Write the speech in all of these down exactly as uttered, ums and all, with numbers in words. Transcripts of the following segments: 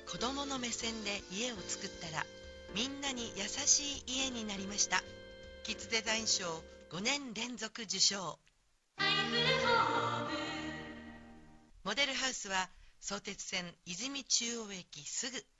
子供の目線で家を作ったらみんなに優しい家になりました。キッズデザイン賞ごねん連続受賞。モデルハウスは相鉄線泉中央駅すぐ。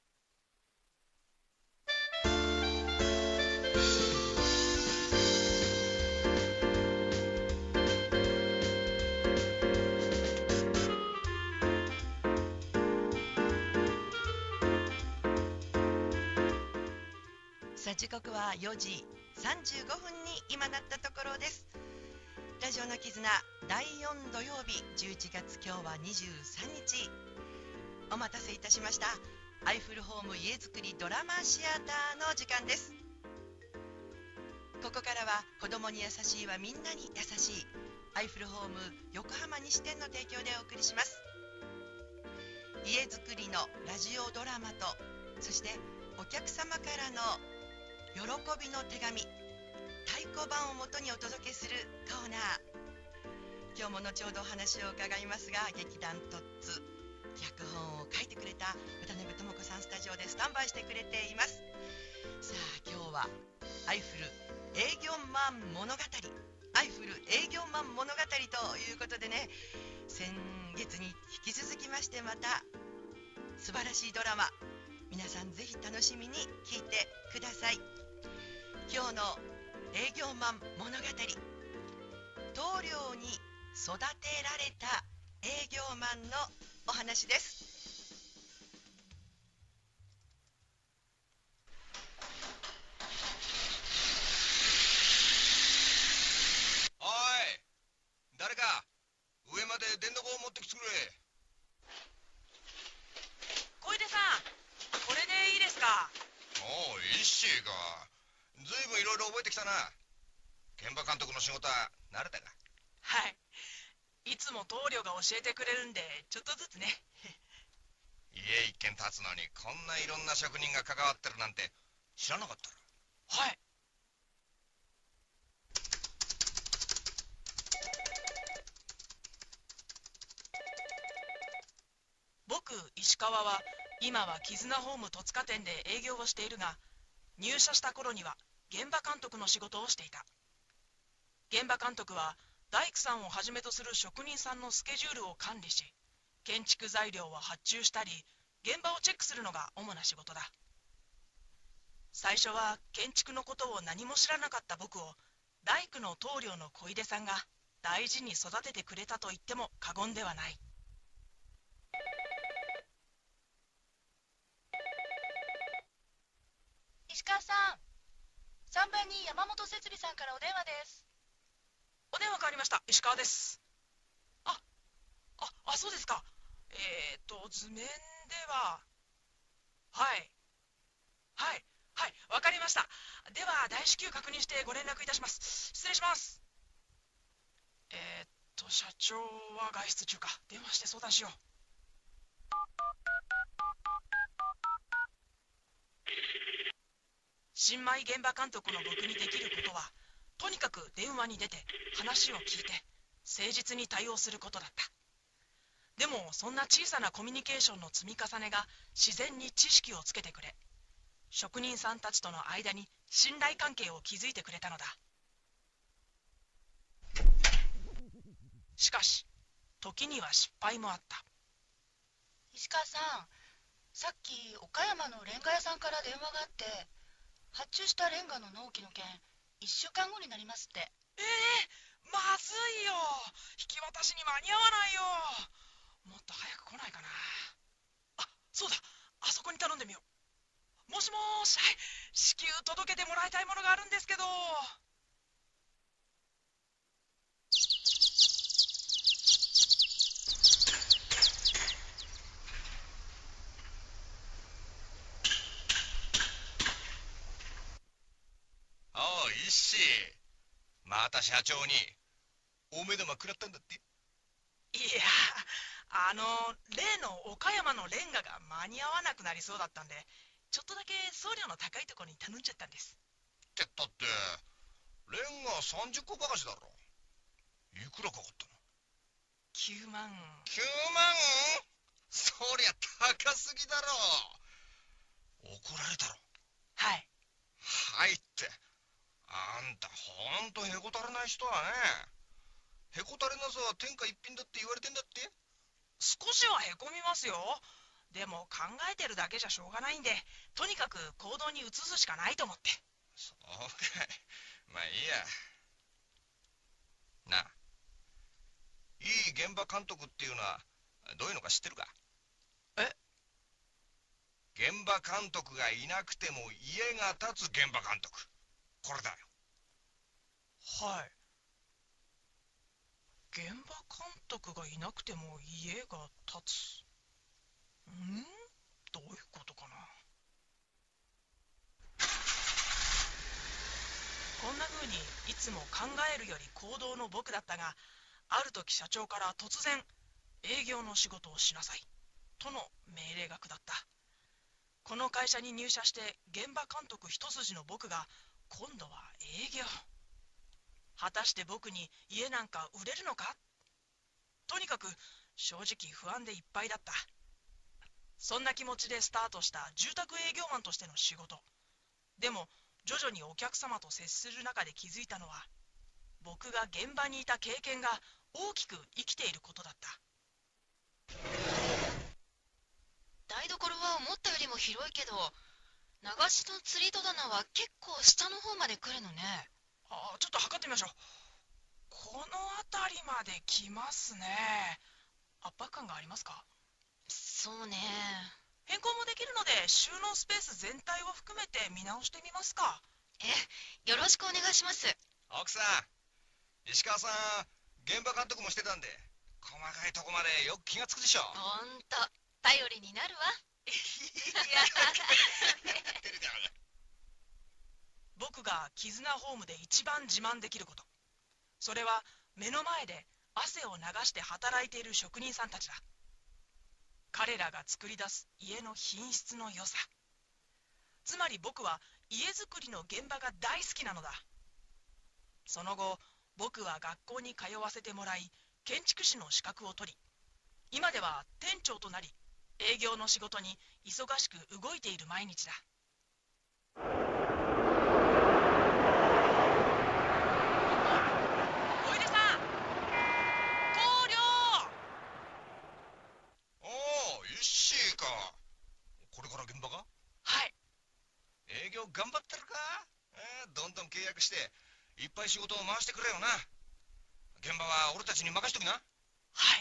さあ時刻はよじさんじゅうごふんに今なったところです。ラジオの絆だいよん土曜日じゅういちがつ、今日はにじゅうさんにち。お待たせいたしました。アイフルホーム家づくりドラマシアターの時間です。ここからは子供に優しいはみんなに優しいアイフルホーム横浜西店の提供でお送りします。家づくりのラジオドラマと、そしてお客様からの喜びの手紙、太鼓判をもとにお届けするコーナー。今日も後ほどお話を伺いますが、劇団トッツ脚本を書いてくれた渡辺智子さんスタジオでスタンバイしてくれています。さあ今日はアイフル営業マン物語、アイフル営業マン物語ということでね、先月に引き続きましてまた素晴らしいドラマ、皆さんぜひ楽しみに聞いてください。今日の営業マン物語、棟梁に育てられた営業マンのお話です。 おい、誰か上まで電の棒を持ってきてくれ。 小出さん、これでいいですか？ おう、一星か。ずいぶんいろいろ覚えてきたな。現場監督の仕事は慣れたか？ はい、いつも棟梁が教えてくれるんでちょっとずつね。 家一軒建つのにこんないろんな職人が関わってるなんて知らなかったろ。 はい。僕石川は今は絆ホーム戸塚店で営業をしているが、入社した頃には現場監督の仕事をしていた。現場監督は大工さんをはじめとする職人さんのスケジュールを管理し、建築材料を発注したり現場をチェックするのが主な仕事だ。最初は建築のことを何も知らなかった僕を大工の棟梁の小出さんが大事に育ててくれたと言っても過言ではない。 石川さん、さんばんに山本設備さんからお電話です。 お電話変わりました。石川です。あ、あ、あ、そうですか。えーと、図面では、はい、はい、はい、わかりました。では、大至急確認してご連絡いたします。失礼します。えーと、社長は外出中か。電話して相談しよう。新米現場監督の僕にできることは、とにかく電話に出て話を聞いて誠実に対応することだった。でもそんな小さなコミュニケーションの積み重ねが自然に知識をつけてくれ、職人さんたちとの間に信頼関係を築いてくれたのだ。しかし時には失敗もあった。 石川さん、さっき岡山のレンガ屋さんから電話があって、発注したレンガの納期の件いっしゅうかんごになりますって。 えー、まずいよ。引き渡しに間に合わないよ。もっと早く来ないかな。あ、そうだ、あそこに頼んでみよう。もしもーし、はい、至急届けてもらいたいものがあるんですけど。 おう、一星、また社長にお目玉食らったんだって。 いや、あの例の岡山のレンガが間に合わなくなりそうだったんで、ちょっとだけ送料の高いところに頼んじゃったんです。 ってったってレンガさんじゅっこばかしだろ。いくらかかったの？ きゅうまん。 きゅうまん？そりゃ高すぎだろ。怒られたろ。 はい。 はいって。あんたほんとへこたれない人はね。へこたれなさは天下一品だって言われてんだって。 少しはへこみますよ。でも考えてるだけじゃしょうがないんで、とにかく行動に移すしかないと思って。 そうかい。まあいいや。なあ、いい現場監督っていうのはどういうのか知ってるか？ え？ 現場監督がいなくても家が建つ現場監督。これだよ。 はい。現場監督がいなくても家が建つ。ん？どういうことかな。こんな風にいつも考えるより行動の僕だったが、ある時社長から突然営業の仕事をしなさいとの命令が下った。この会社に入社して現場監督一筋の僕が今度は営業。果たして僕に家なんか売れるのか。とにかく正直不安でいっぱいだった。そんな気持ちでスタートした住宅営業マンとしての仕事。でも徐々にお客様と接する中で気づいたのは、僕が現場にいた経験が大きく生きていることだった。 台所は思ったよりも広いけど、流しの釣り戸棚は結構下の方まで来るのね。 あ、ちょっと測ってみましょう。この辺りまで来ますね。圧迫感がありますか？ そうね。 変更もできるので収納スペース全体を含めて見直してみますか？ え、よろしくお願いします。 奥さん、石川さん現場監督もしてたんで細かいとこまでよく気がつくでしょ。 ほんと頼りになるわ。 僕が絆ホームで一番自慢できること、それは目の前で汗を流して働いている職人さんたちだ。彼らが作り出す家の品質の良さ。つまり僕は家づくりの現場が大好きなのだ。その後僕は学校に通わせてもらい、建築士の資格を取り、今では店長となり営業の仕事に忙しく動いている毎日だ。おいでさん、棟梁。 おお、イッシーか。これから現場か？ はい。 営業頑張ってるか？えーどんどん契約していっぱい仕事を回してくれよな。現場は俺たちに任しときな。 はい、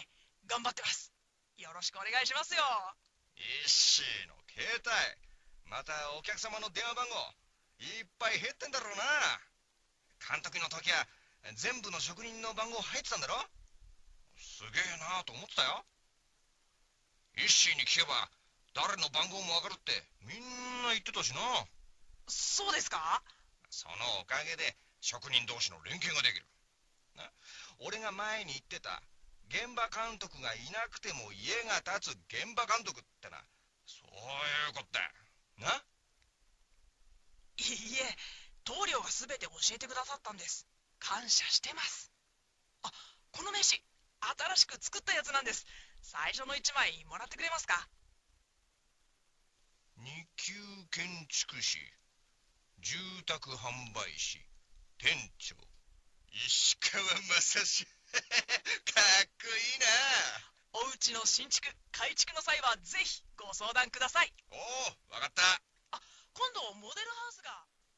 頑張ってます。よろしくお願いしますよ。 イッシーの携帯、またお客様の電話番号いっぱい減ってんだろうな。監督の時は全部の職人の番号入ってたんだろ。すげえなと思ってたよ。イッシーに聞けば誰の番号もわかるってみんな言ってたしな。 そうですか？ そのおかげで職人同士の連携ができるな。俺が前に言ってた現場監督がいなくても家が建つ現場監督ってな、そういうことだな。 いいえ、棟梁が全て教えてくださったんです。感謝してます。あ、この名刺新しく作ったやつなんです。最初のいちまいもらってくれますか？ 二級建築士、住宅販売士、店長、石川正史。かっこいいな。 お家の新築改築の際はぜひご相談ください。 おお、わかった。 あ、今度モデルハウスが。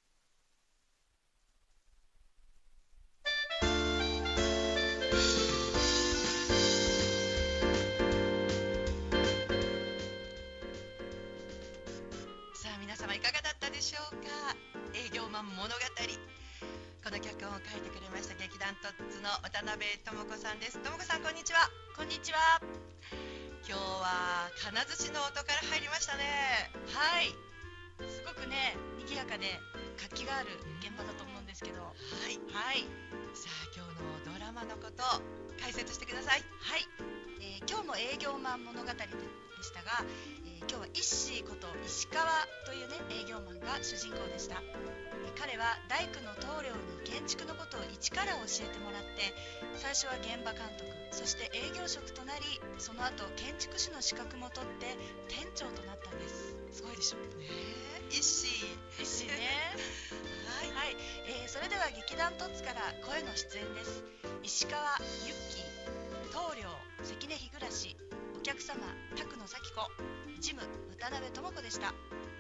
さあ皆様いかがだったでしょうか。営業マン物語、この脚本を書いてくれました劇団トッツの渡辺智子さんです。智子さん、こんにちは。 こんにちは。 今日は金槌の音から入りましたね。はい、 すごくね、賑やかで活気がある現場だと思うんですけど。ははいはいさあ今日のドラマのことを解説してください。 はい、えー今日の営業マン物語ででしたが、えー今日はイッシーこと石川というね営業マンが主人公でした。えー彼は大工の棟梁に建築のことを一から教えてもらって、最初は現場監督、そして営業職となり、その後建築士の資格も取って店長となったんです。すごいでしょ。 ねえ、イッシー。 イッシーねはい。 はい、えーそれでは劇団トッツから声の出演です。石川ユッキー、棟梁関根日暮、お客様宅野咲子、ジム渡辺智子でした。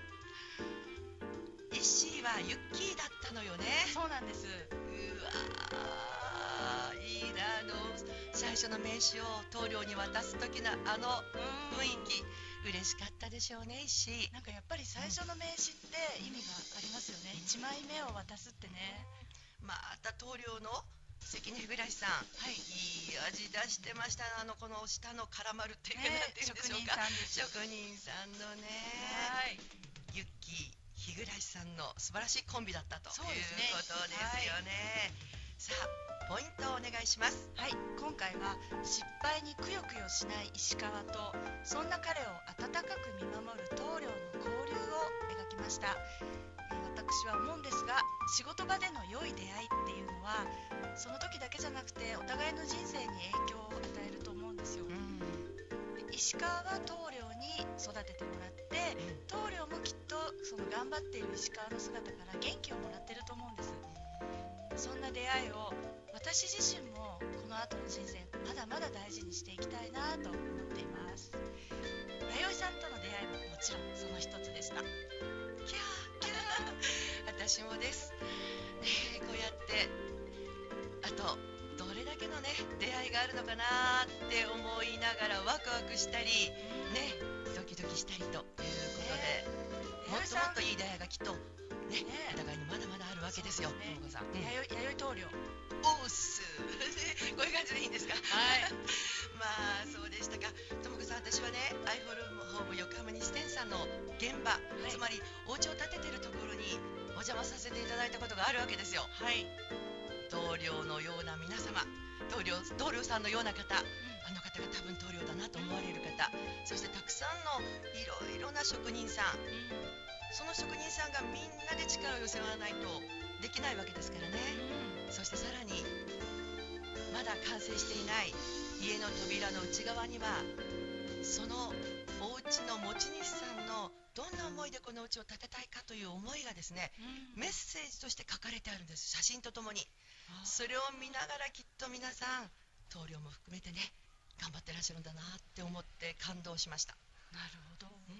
イッシーはユッキーだったのよね。 そうなんです。 うわー、いいな。あの最初の名刺を棟梁に渡す時のあの雰囲気、嬉しかったでしょうね、イッシー。 なんかやっぱり最初の名刺って意味がありますよね。いちまいめを渡すってね。 また棟梁の関根日暮さん、 はい、 いい味出してました。あのこの下の絡まるっていうか、 ねなんていうんでしょうか、 職人さんです。 職人さんのね、 はい、 ユッキー日暮さんの素晴らしいコンビだったということそうですねですよね。さあ、ポイントをお願いします。 はい、今回は失敗にくよくよしない石川と、そんな彼を温かく見守る棟梁の交流を描きました。えー私は思うんですが、仕事場での良い出会いっていうのはその時だけじゃなくてお互いの人生に影響を与えると思うんですよ。で石川は棟梁に育ててもらって、棟梁もきっとその頑張っている石川の姿から元気をもらってると思うんです。そんな出会いを私自身もこの後の人生まだまだ大事にしていきたいなと思っています。弥生さんとの出会いももちろんその一つでした。 キャーキャー私もです、えーこうやってあとどれだけのね出会いがあるのかなって思いながらワクワクしたりね、ドキドキしたりということで、もっともっといい出会いがきっとね、お互いにまだまだあるわけですよ、ともこさん。うん、 弥生弥生棟梁、 おっすこういう感じでいいんですか。 はいまあそうでしたか。ともこさん、私はねアイフォルホーム横浜西店さんの現場、 いつまりお家を建ててるところにお邪魔させていただいたことがあるわけですよ。 はい、 棟梁のような皆様、棟梁棟梁さんのような方、あの方が多分棟梁だなと思われる方、そしてたくさんのいろいろな職人さん、その職人さんがみんなで力を寄せ合わないとできないわけですからね。そしてさらにまだ完成していない家の扉の内側にはそのお家の持ち主さんのどんな思いでこの家を建てたいかという思いがですね、メッセージとして書かれてあるんです。写真とともに。それを見ながらきっと皆さん棟梁も含めてね頑張ってらっしゃるんだなって思って感動しました。 なるほど、 うん、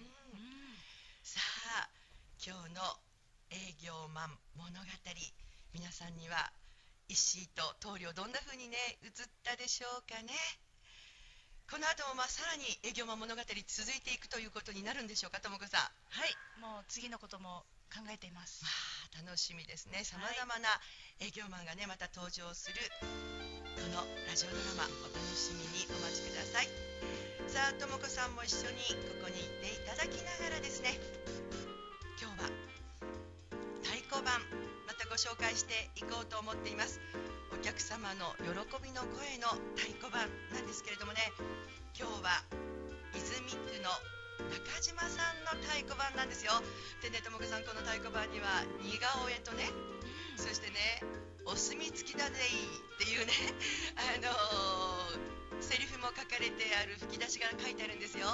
さあ今日の営業マン物語、皆さんにはイッシーと棟梁どんな風にね映ったでしょうかね。この後もまあさらに営業マン物語続いていくということになるんでしょうか、ともこさん。 はい、もう次のことも考えています。 まあ楽しみですね。さまざまな営業マンがねまた登場するこのラジオドラマ、お楽しみにお待ちください。さあともこさんも一緒にここにいていただきながらですね、今日は太鼓判またご紹介していこうと思っています。お客様の喜びの声の太鼓判なんですけれどもね、今日は泉区の中島さんの太鼓判なんですよ。でね、ともこさん、この太鼓判には似顔絵とね、そしてねお墨付きだぜいっていうねあのー、セリフも書かれてある吹き出しが書いてあるんですよ。 はい、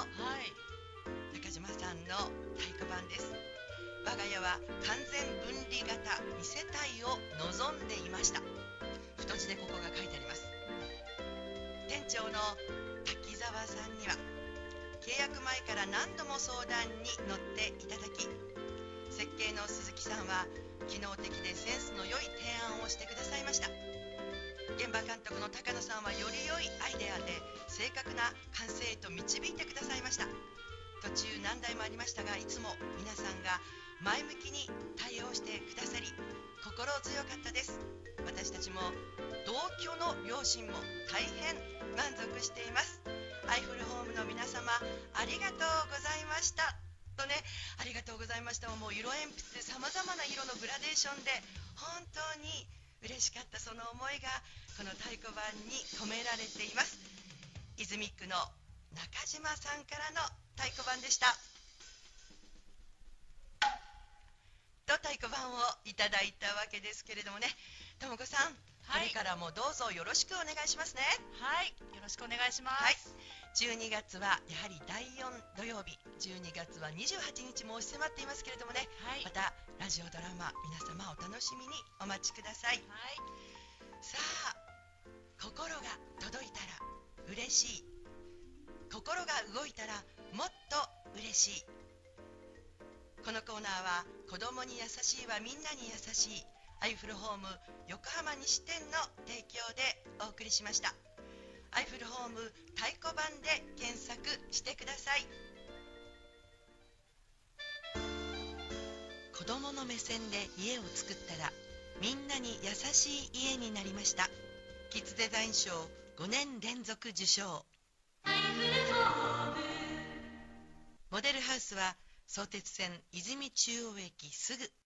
中島さんの太鼓判です。我が家は完全分離型に世帯を望んでいました。太字でここが書いてあります。店長の滝沢さんには契約前から何度も相談に乗っていただき、設計の鈴木さんは機能的でセンスの良い提案をしてくださいました。現場監督の高野さんはより良いアイデアで正確な完成へと導いてくださいました。途中難題もありましたが、いつも皆さんが前向きに対応してくださり心強かったです。私たちも同居の両親も大変満足しています。アイフルホームの皆様ありがとうございましたとね、ありがとうございましたをもう色鉛筆でさまざまな色のグラデーションで本当に嬉しかった、その思いがこの太鼓判に込められています。泉区の中島さんからの太鼓判でした。と太鼓判をいただいたわけですけれどもね、ともこさん、 はい、 これからもどうぞよろしくお願いしますね。 はい、よろしくお願いします。 はい、じゅうにがつはやはりだいよん土曜日、じゅうにがつはにじゅうはちにちも押し迫っていますけれどもね、 はい、 またラジオドラマ皆様お楽しみにお待ちください。 はい、 さあ、心が届いたら嬉しい、心が動いたらもっと嬉しい。このコーナーは子供に優しいはみんなに優しいアイフルホーム横浜西店の提供でお送りしました。アイフルホーム太鼓判で検索してください。子供の目線で家を作ったらみんなに優しい家になりました。キッズデザイン賞ごねん連続受賞。モデルハウスは相鉄線泉中央駅すぐ